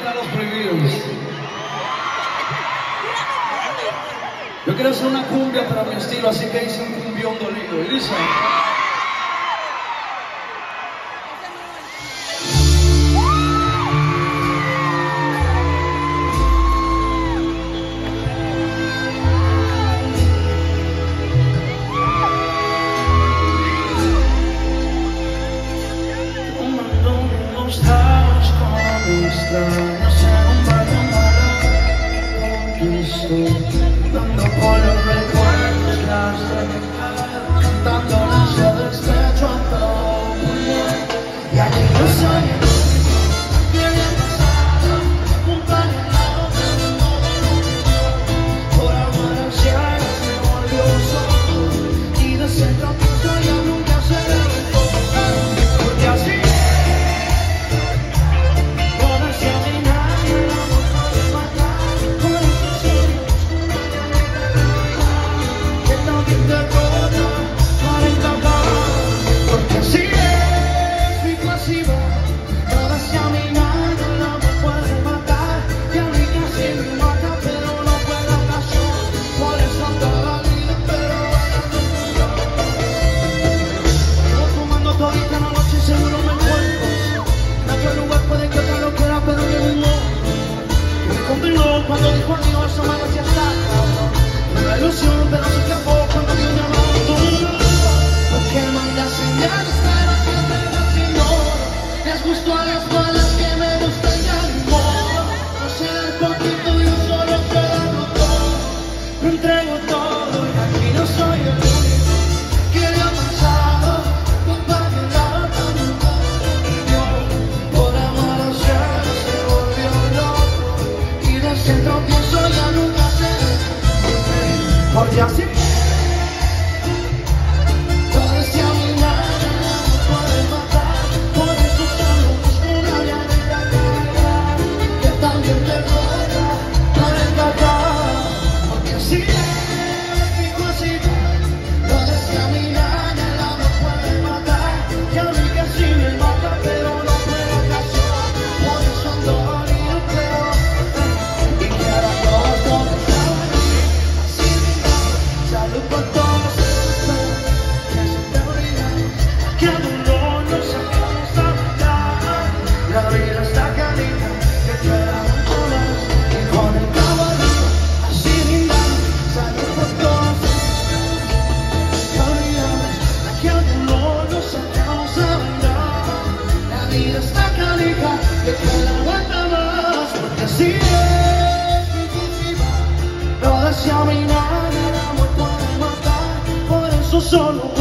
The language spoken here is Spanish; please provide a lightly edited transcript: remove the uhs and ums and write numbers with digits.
para los prohibidos. Yo quiero hacer una cumbia para mi estilo, así que hice un cumbión dolido. Y dice... Dando por los recuerdos que has dejado, cantando la del estrecho a todo el mundo. Y aquí yo soy el único que había pasado junto al lado del mundo. Por amor al cielo se volvió solo, y de centro pienso ya nunca se levantó. Porque así cuando dijo adiós, su mano se está una ilusión, pero se escapó cuando dio mi amor. Porque manda señales, pero siempre las ignoro. Les gustó a las malas que me gustan ya mi modo. No se dan poquito, yo solo te darlo todo. Me entrego todo y aquí no soy el único que le ha pasado. Compartirlo con un poco. Por amor al cielo se volvió loco. Y de centro pienso ya nunca sé. Porque así todo este aminar no puede matar. Por eso solo busco una realidad que también te pueda para encantar. Porque así fijo así todo este aminar no puede matar. Y a mí casi me mata, pero no puedo casar. Por eso ando dolido, pero y quiero todo así. Salud por todos que se te olvidan, que a dolor nos sacamos a bailar. La vida está canita, que quedamos todas y con el cabo arriba, así brindamos. Salud por todos que olvidamos, que a dolor nos sacamos a bailar. La vida está canita, que queda vuelta más, porque así es mi vida. Toda esa mirada solo